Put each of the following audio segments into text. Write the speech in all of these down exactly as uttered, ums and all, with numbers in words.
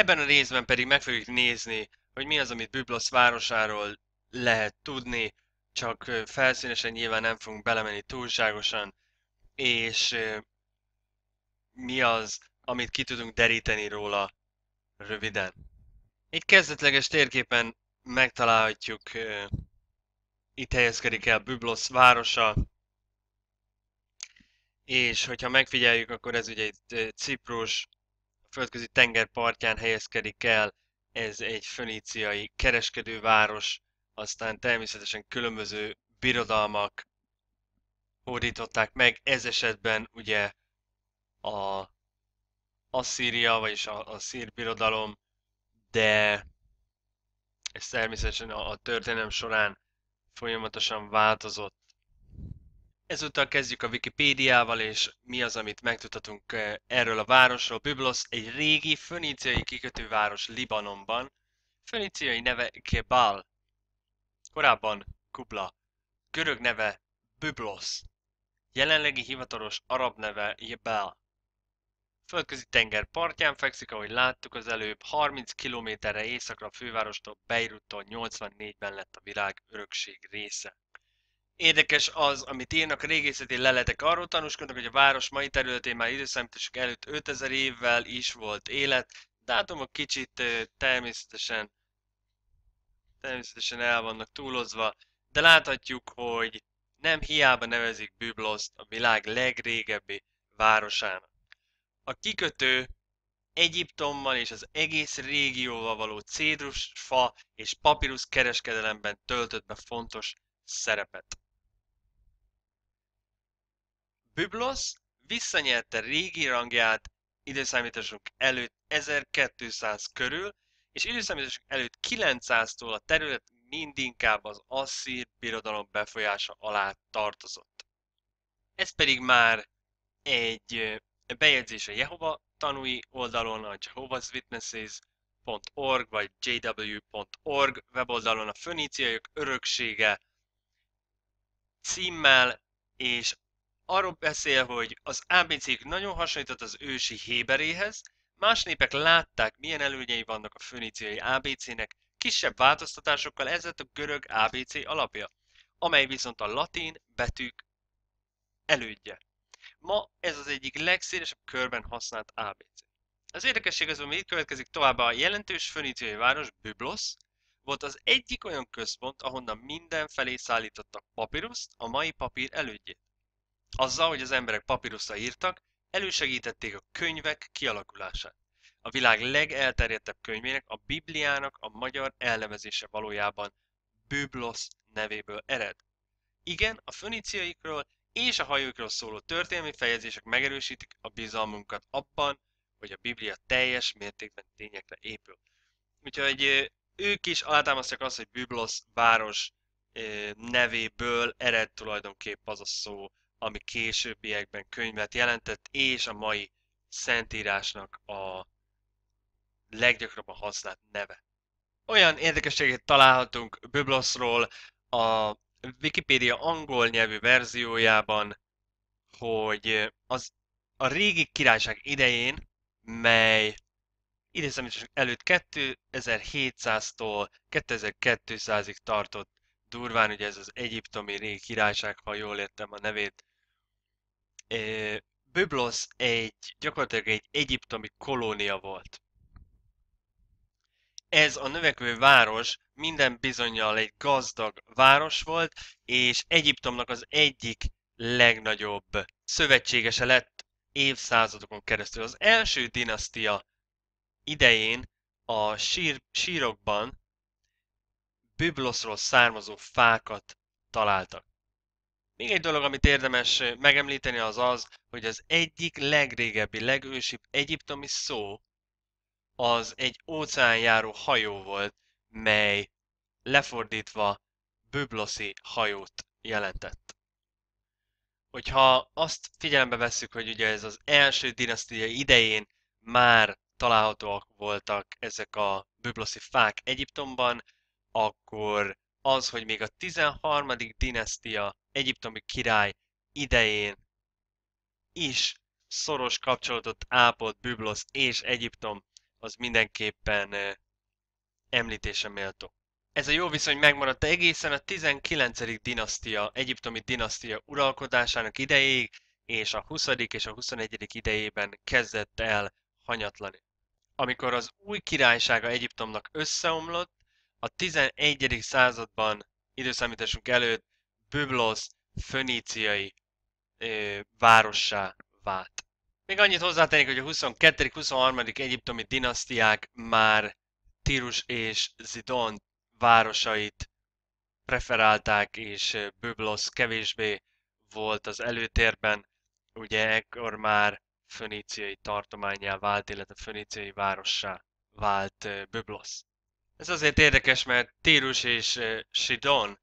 Ebben a részben pedig meg fogjuk nézni, hogy mi az, amit Byblos városáról lehet tudni, csak felszínesen nyilván nem fogunk belemenni túlságosan, és mi az, amit ki tudunk deríteni róla röviden. Egy kezdetleges térképen megtalálhatjuk, itt helyezkedik el Byblos városa, és hogyha megfigyeljük, akkor ez ugye egy Ciprus, a földközi tenger partján helyezkedik el, ez egy föníciai kereskedőváros, aztán természetesen különböző birodalmak hódították meg, ez esetben ugye a Asszíria, vagyis a, a szír birodalom, de ez természetesen a, a történelem során folyamatosan változott. Ezúttal kezdjük a Wikipédiával, és mi az, amit megtudhatunk erről a városról. Byblos egy régi föníciai kikötőváros Libanonban. Föníciai neve Gebal, korábban Kubla, görög neve Byblos, jelenlegi hivatalos arab neve Jebel. Földközi tenger partján fekszik, ahogy láttuk az előbb, harminc kilométerre északra a fővárostól, Beiruttól nyolcvannégyben lett a világ örökség része. Érdekes az, amit írnak a régészeti leletek, arról tanúskodnak, hogy a város mai területén már időszámítások előtt ötezer évvel is volt élet. Dátumok kicsit természetesen, természetesen el vannak túlozva, de láthatjuk, hogy nem hiába nevezik Bybloszt a világ legrégebbi városának. A kikötő Egyiptommal és az egész régióval való cédrusfa és papírusz kereskedelemben töltött be fontos szerepet. Byblos visszanyerte régi rangját időszámításunk előtt ezerkétszáz körül, és időszámításunk előtt kilencszáztól a terület mindinkább az asszír birodalom befolyása alá tartozott. Ez pedig már egy bejegyzés a Jehova tanúi oldalon, a jehovah's witnesses pont org vagy j w pont org weboldalon a föníciaiak öröksége címmel, és arról beszél, hogy az á bé cé-k nagyon hasonlított az ősi héberéhez, más népek látták, milyen előnyei vannak a föníciai á bé cé-nek, kisebb változtatásokkal ez lett a görög á bé cé alapja, amely viszont a latin betűk elődje. Ma ez az egyik legszélesebb körben használt á bé cé. Az érdekesség azonban itt következik továbbá, a jelentős föníciai város Byblos volt az egyik olyan központ, ahonnan mindenfelé szállítottak papíruszt, a mai papír elődjét. Azzal, hogy az emberek papíruszra írtak, elősegítették a könyvek kialakulását. A világ legelterjedtebb könyvének, a Bibliának a magyar elnevezése valójában Byblos nevéből ered. Igen, a föníciaikról és a hajókról szóló történelmi fejezések megerősítik a bizalmunkat abban, hogy a Biblia teljes mértékben tényekre épül. Úgyhogy ők is alátámasztják azt, hogy Byblos város nevéből ered tulajdonképp az a szó, ami későbbiekben könyvet jelentett, és a mai szentírásnak a leggyakrabban használt neve. Olyan érdekességet találhatunk Byblosról a Wikipédia angol nyelvű verziójában, hogy az a régi királyság idején, mely időszámításunk előtt kétezer-hétszáztól kétezer-kétszázig tartott, durván ugye ez az egyiptomi régi királyság, ha jól értem a nevét. Byblos egy, gyakorlatilag egy egyiptomi kolónia volt. Ez a növekvő város minden bizonnyal egy gazdag város volt, és Egyiptomnak az egyik legnagyobb szövetségese lett évszázadokon keresztül. Az első dinasztia idején a sír, sírokban Byblosról származó fákat találtak. Még egy dolog, amit érdemes megemlíteni, az az, hogy az egyik legrégebbi, legősibb egyiptomi szó az egy óceánjáró hajó volt, mely lefordítva Bybloszi hajót jelentett. Hogyha azt figyelembe vesszük, hogy ugye ez az első dinasztia idején már találhatóak voltak ezek a Bybloszi fák Egyiptomban, akkor az, hogy még a tizenharmadik dinasztia egyiptomi király idején is szoros kapcsolatot ápolt Byblos és Egyiptom, az mindenképpen említése méltó. Ez a jó viszony megmaradt egészen a tizenkilencedik dinasztia, egyiptomi dinasztia uralkodásának idejéig, és a huszadik és a huszonegyedik idejében kezdett el hanyatlani. Amikor az új királysága Egyiptomnak összeomlott, a tizenegyedik században, időszámításunk előtt, Büblosz föníciai ö, várossá vált. Még annyit hozzátennék, hogy a huszonkettő huszonharmadik egyiptomi dinasztiák már Tírus és Zidon városait preferálták, és Büblosz kevésbé volt az előtérben. Ugye ekkor már föníciai tartománnyá vált, illetve föníciai várossá vált Büblosz. Ez azért érdekes, mert Tírus és Sidon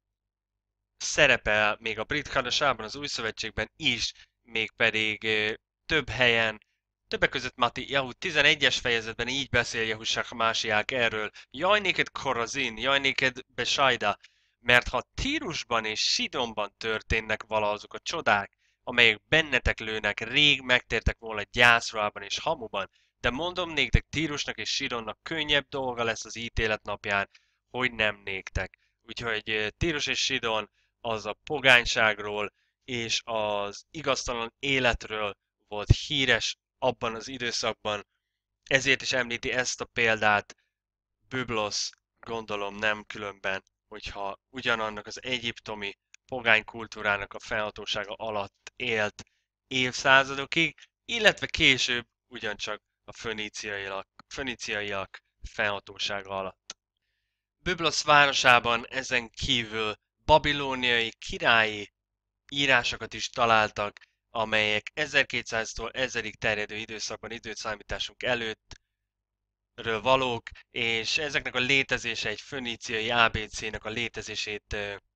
szerepel még a brit hadseregben, az új szövetségben is, mégpedig több helyen, többek között Mattiyahu tizenegyes fejezetben így beszél Jehushak Másiák erről. Jaj néked Korazin, jaj néked Besajda, mert ha Tírusban és Sidonban történnek vala azok a csodák, amelyek bennetek lőnek, rég megtértek volna gyászruhában és hamuban, de mondom néktek, Tírusnak és Sidonnak könnyebb dolga lesz az ítélet napján, hogy nem néktek. Úgyhogy Tírus és Sidon az a pogányságról és az igaztalan életről volt híres abban az időszakban. Ezért is említi ezt a példát Büblosz, gondolom nem különben, hogyha ugyanannak az egyiptomi pogány kultúrának a fennhatósága alatt élt évszázadokig, illetve később ugyancsak a föníciaiak, föníciaiak fennhatósága alatt. Büblosz városában ezen kívül babilóniai királyi írásokat is találtak, amelyek ezerkétszáztól ezerig terjedő időszakban időszámításunk előtt ről valók, és ezeknek a létezése egy föníciai á bé cé-nek a létezését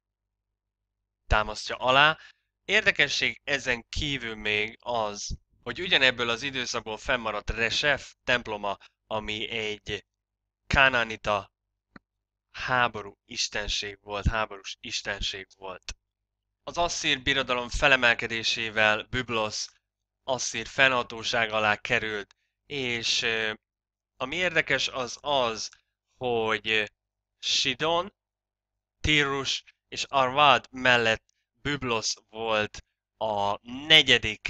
támasztja alá. Érdekesség ezen kívül még az, hogy ugyanebből az időszakból fennmaradt Resef temploma, ami egy kánánita háború istenség volt, háborús istenség volt. Az asszír birodalom felemelkedésével Büblosz asszír fennhatóság alá került, és ami érdekes az az, hogy Sidon, Tírus és Arvad mellett Büblosz volt a negyedik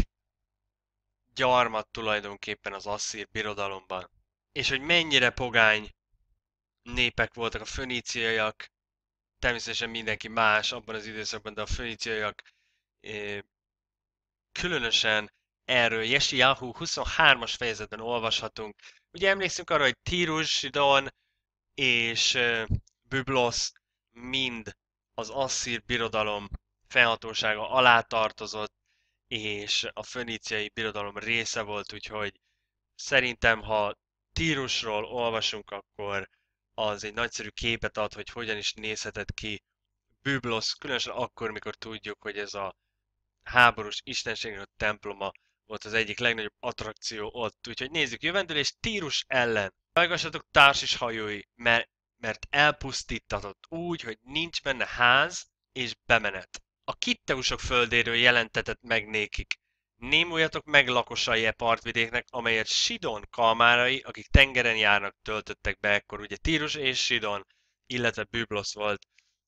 gyarmat tulajdonképpen az asszír birodalomban. És hogy mennyire pogány népek voltak a föníciaiak, természetesen mindenki más abban az időszakban, de a föníciaiak különösen erről Jeshiyahu huszonhármas fejezetben olvashatunk. Ugye emlékszünk arra, hogy Tírus, Sidon és Büblosz mind az asszír birodalom fennhatósága alá tartozott, és a föníciai birodalom része volt, úgyhogy szerintem, ha Tírusról olvasunk, akkor az egy nagyszerű képet ad, hogy hogyan is nézhetett ki Büblosz, különösen akkor, mikor tudjuk, hogy ez a háborús istenségnek a temploma volt az egyik legnagyobb attrakció ott. Úgyhogy nézzük, jövendőlés Tírus ellen. Hallgassatok Társis hajói, mert, mert elpusztítatott úgy, hogy nincs benne ház és bemenet. A kitteusok földéről jelentetett meg nékik. Némuljatok meg lakosai e partvidéknek, amelyet Sidon kalmárai, akik tengeren járnak, töltöttek be ekkor. Ugye Tírus és Sidon, illetve Büblosz volt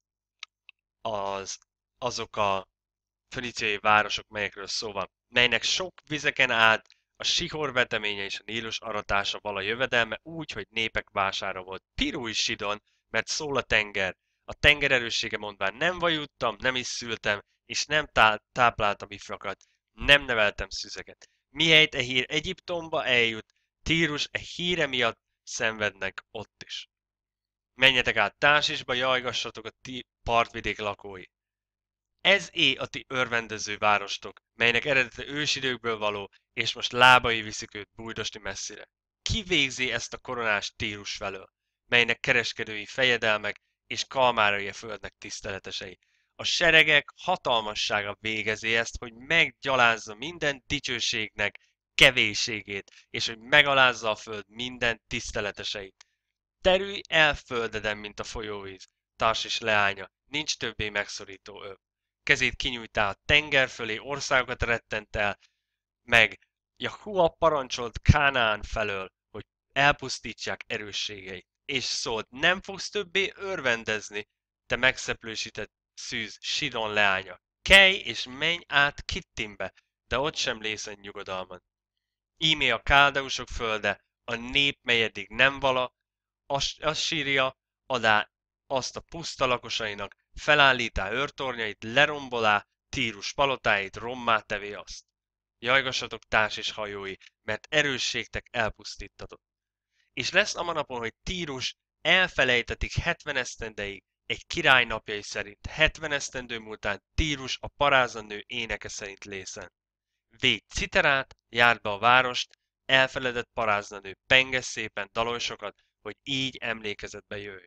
az, azok a föníciai városok, melyekről szó van, melynek sok vizeken át a Sihor veteménye és a Nílus aratása vala jövedelme úgy, hogy népek vására volt. Pirú is Sidon, mert szól a tenger. A tenger erőssége mondván nem vajuttam, nem is szültem, és nem tá- tápláltam ifjakat, nem neveltem szüzeket. Mihelyt e hír Egyiptomba eljut, Tírus e híre miatt szenvednek ott is. Menjetek át Társisba, jajgassatok a ti partvidék lakói. Ez é a ti örvendező várostok, melynek eredete ősidőkből való, és most lábai viszik őt bújdosni messzire. Ki végzi ezt a koronás Tírus felől, melynek kereskedői fejedelmek és kalmárai a földnek tiszteletesei? A seregek hatalmassága végezi ezt, hogy meggyalázza minden dicsőségnek kevésségét, és hogy megalázza a föld minden tiszteleteseit. Terülj el földeden, mint a folyóvíz, Tarsis leánya, nincs többé megszorító öv. Kezét kinyújtál a tenger fölé, országokat rettent el, meg Jahua parancsolt Kánaán felől, hogy elpusztítsák erősségeit. És szólt, nem fogsz többé örvendezni, te megszeplősített szűz Sidon leánya. Kelj és menj át Kittimbe, de ott sem lészen nyugodalmad. Ímé a káldeusok földe, a nép, mely eddig nem vala, Assíria adá azt a puszta lakosainak, felállítá őrtornyait, lerombolá, Tírus palotáit, rommá tevé azt. Jajgassatok társ és hajói, mert erősségtek elpusztítatott. És lesz a napon, hogy Tírus elfelejtetik hetven esztendeig, egy király napjai szerint, hetven esztendő múltán Tírus a parázanő éneke szerint lészen. Védj citerát, járd be a várost, elfeledett paráznanő, penges szépen, dalolj sokat, hogy így emlékezetbe jöjj.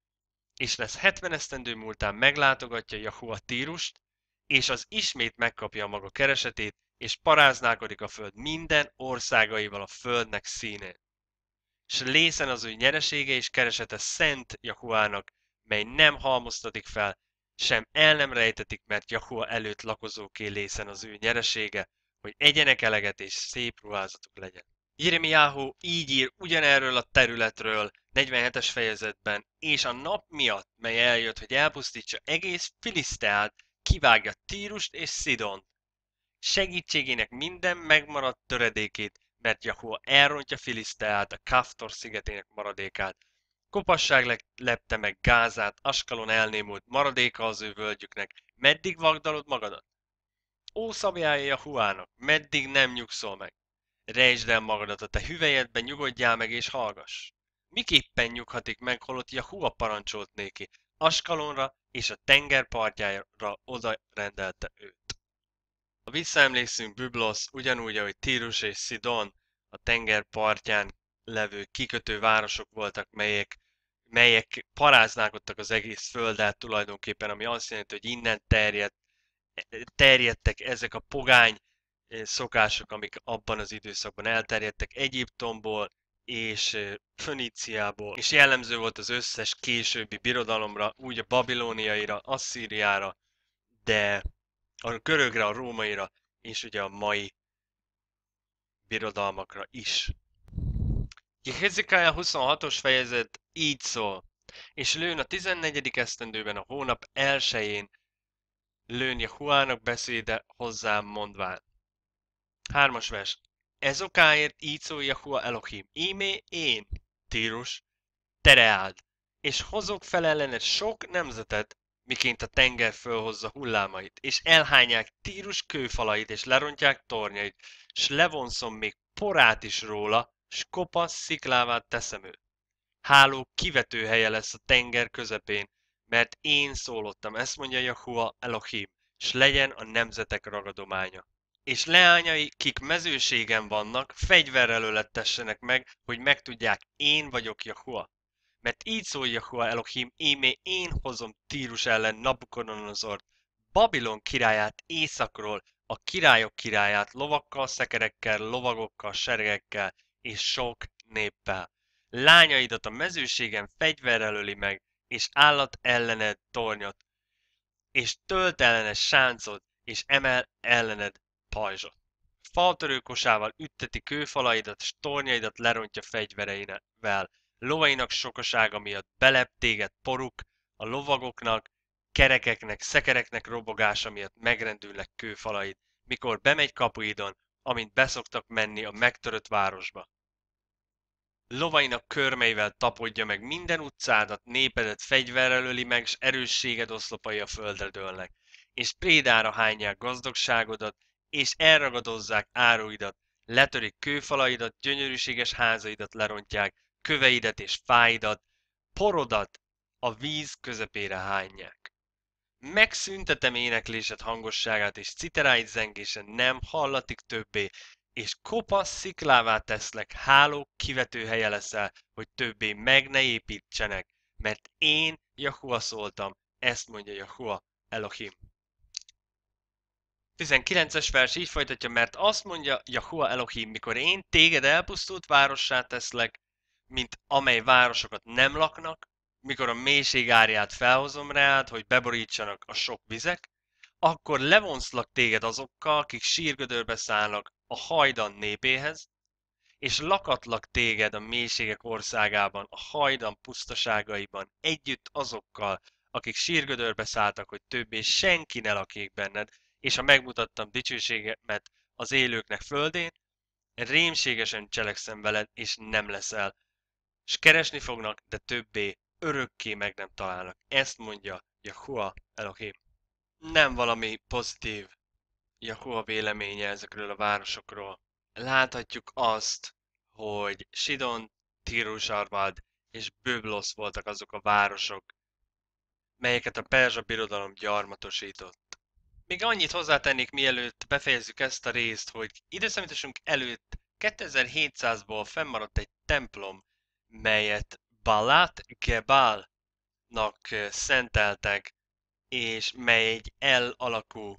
És lesz hetven esztendő múltán meglátogatja Jahua Tírust, és az ismét megkapja maga keresetét, és paráználkodik a föld minden országaival a földnek színén. S lészen az ő nyeresége és keresete szent Jahuának, mely nem halmoztatik fel, sem el nem rejtetik, mert Jahua előtt lakozóké lészen az ő nyeresége, hogy egyenek eleget és szép ruházatuk legyen. Jeremiáhu így ír ugyanerről a területről, negyvenhetes fejezetben, és a nap miatt, mely eljött, hogy elpusztítsa egész Filiszteát, kivágja Tírust és Szidont. Segítségének minden megmaradt töredékét, mert Jahua elrontja Filiszteát, a Kaftor szigetének maradékát. Kopasság lepte meg Gázát, Askalon elnémult maradéka az ő völgyüknek. Meddig vagdalod magadat? Ó, szabjája Jahuának, meddig nem nyugszol meg? Rejtsd el magadat a te hüvelyedben, nyugodjál meg és hallgass. Miképpen nyughatik meg, holott Jahua parancsolt néki, Askalonra és a tenger partjára oda rendelte őt. Ha visszaemlékszünk, Byblosz ugyanúgy, ahogy Tírus és Szidon a tenger partján levő kikötő városok voltak, melyek, melyek paráználkodtak az egész földet tulajdonképpen, ami azt jelenti, hogy innen terjedt, terjedtek ezek a pogány szokások, amik abban az időszakban elterjedtek Egyiptomból és Föníciából, és jellemző volt az összes későbbi birodalomra, úgy a babilóniaira, Asszíriára, de a görögre, a rómaira, és ugye a mai birodalmakra is. Jehezekiel huszonhatos fejezet így szól, és lőn a tizennegyedik esztendőben a hónap elsején lőn Jahuának beszéde hozzám mondván. Hármas vers. Ez okáért így szól Jahua Elohim. Ímé én, Tírus, tereáld, és hozok fel ellened sok nemzetet, miként a tenger fölhozza hullámait, és elhányják Tírus kőfalait, és lerontják tornyait, s levonszom még porát is róla, s kopasz sziklává teszem őt. Háló kivető helye lesz a tenger közepén, mert én szólottam, ezt mondja Jahua Elohim, s legyen a nemzetek ragadománya. És leányai, kik mezőségen vannak, fegyverrel ölettessenek meg, hogy megtudják, én vagyok Jahua. Mert így szól Jahua Elohim, ímé én hozom Tírus ellen Nabukodonozort, Babilon királyát északról, a királyok királyát lovakkal, szekerekkel, lovagokkal, seregekkel és sok néppel. Lányaidat a mezőségen fegyverrel öli meg, és állat ellened tornyot, és tölt ellened sáncot, és emel ellened pajzsot. Faltörőkosával ütteti kőfalaidat, és tornyaidat lerontja fegyvereivel. Lovainak sokasága miatt belep téged poruk, a lovagoknak, kerekeknek, szekereknek robogása miatt megrendülnek kőfalaid, mikor bemegy kapuidon, amint beszoktak menni a megtörött városba. Lovainak körmeivel tapodja meg minden utcádat, népedet fegyverrel öli meg, s erősséged oszlopai a földre dőlnek, és prédára hányják gazdagságodat, és elragadozzák áruidat, letörik kőfalaidat, gyönyörűséges házaidat lerontják, köveidet és fáidat, porodat a víz közepére hányják. Megszüntetem éneklésed hangosságát, és citeráid zengése nem hallatik többé, és kopasz sziklává teszlek, hálók kivető helye leszel, hogy többé meg ne építsenek, mert én Jahua szóltam, ezt mondja Jahua Elohim. tizenkilences vers így folytatja, mert azt mondja Jahua Elohim, mikor én téged elpusztult várossá teszlek, mint amely városokat nem laknak, mikor a mélység árját felhozom reád, hogy beborítsanak a sok vizek, akkor levonszlak téged azokkal, akik sírgödörbe szállnak a hajdan népéhez, és lakatlak téged a mélységek országában, a hajdan pusztaságaiban, együtt azokkal, akik sírgödörbe szálltak, hogy többé senki ne lakik benned, és ha megmutattam dicsőségemet az élőknek földén, rémségesen cselekszem veled, és nem leszel, s keresni fognak, de többé örökké meg nem találnak. Ezt mondja Jahua Elohim. Nem valami pozitív Jahua véleménye ezekről a városokról. Láthatjuk azt, hogy Sidon, Tírus, Arvad és Böblosz voltak azok a városok, melyeket a perzsa birodalom gyarmatosított. Még annyit hozzátennék, mielőtt befejezzük ezt a részt, hogy időszámításunk előtt kétezer-hétszázból fennmaradt egy templom, melyet Balat Gebalnak szenteltek, és mely egy L alakú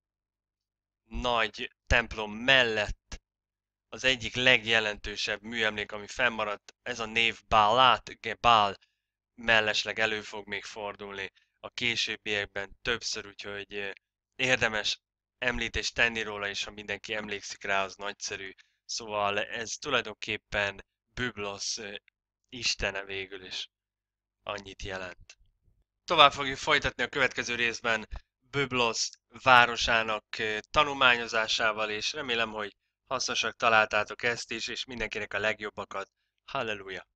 nagy templom mellett az egyik legjelentősebb műemlék, ami fennmaradt, ez a név Balat Gebal mellesleg elő fog még fordulni a későbbiekben többször, úgyhogy érdemes említést tenni róla, és ha mindenki emlékszik rá, az nagyszerű. Szóval ez tulajdonképpen Büblosz istene végül is annyit jelent. Tovább fogjuk folytatni a következő részben Büblosz városának tanulmányozásával, és remélem, hogy hasznosak találtátok ezt is, és mindenkinek a legjobbakat. Halleluja!